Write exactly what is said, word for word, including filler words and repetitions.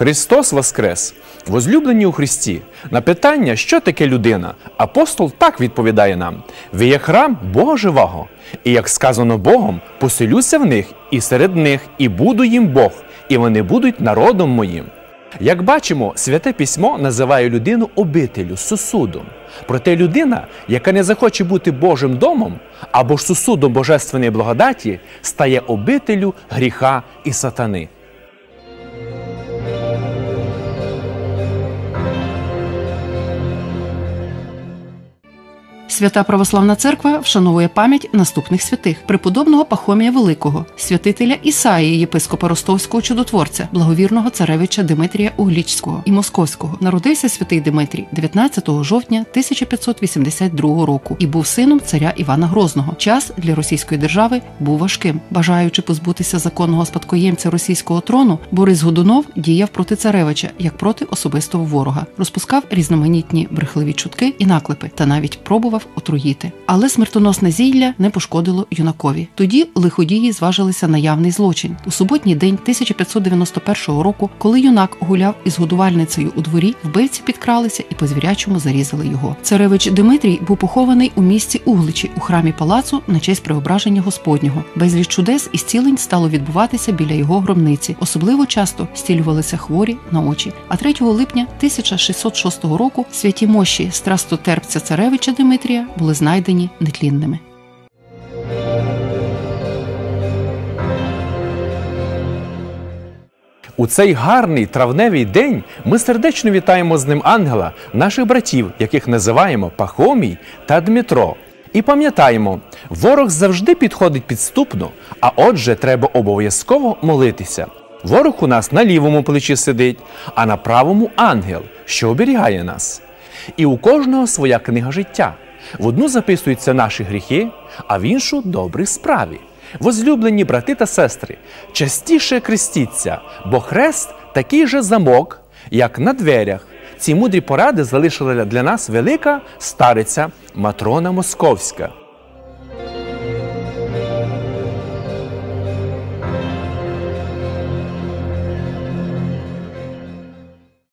Христос воскрес! Возлюблені у Христі! На питання, що таке людина, апостол так відповідає нам: «Ви є храм Бога живого, і, як сказано Богом, поселюся в них, і серед них, і буду їм Бог, і вони будуть народом моїм». Як бачимо, Святе Письмо називає людину обителю, сосудом. Проте людина, яка не захоче бути Божим домом або ж сосудом божественної благодаті, стає обителю гріха і сатани. Свята Православна Церква вшановує пам'ять наступних святих: преподобного Пахомія Великого, святителя Ісаїї, єпископа Ростовського чудотворця, благовірного царевича Димитрія Углічського і Московського. Народився святий Димитрій дев'ятнадцятого жовтня тисяча п'ятсот вісімдесят другого року і був сином царя Івана Грозного. Час для російської держави був важким. Бажаючи позбутися законного спадкоємця російського трону, Борис Годунов діяв проти царевича, як проти особистого ворога. Розпускав різноманітні брехливі чутки і наклепи та навіть пробував отруїти. Але смертоносне зілля не пошкодило юнакові. Тоді лиходії зважилися на явний злочин. У суботній день тисяча п'ятсот дев'яносто першого року, коли юнак гуляв із годувальницею у дворі, вбивці підкралися і по-звірячому зарізали його. Царевич Димитрій був похований у місті Угличі, у храмі палацу на честь Преображення Господнього. Безліч чудес і зцілень стало відбуватися біля його гробниці. Особливо часто зцілювалися хворі на очі. А третього липня тисяча шістсот шостого року святі мощі страстотерпця царевича Димитрія були знайдені нетлінними. У цей гарний травневий день ми сердечно вітаємо з ним ангела, наших братів, яких називаємо Пахомій та Дмитро. І пам'ятаємо, ворог завжди підходить підступно, а отже треба обов'язково молитися. Ворог у нас на лівому плечі сидить, а на правому ангел, що оберігає нас. І у кожного своя книга життя. В одну записуються наші гріхи, а в іншу – добрі справи. Возлюблені брати та сестри, частіше хрестіться, бо хрест – такий же замок, як на дверях. Ці мудрі поради залишила для нас велика стариця Матрона Московська.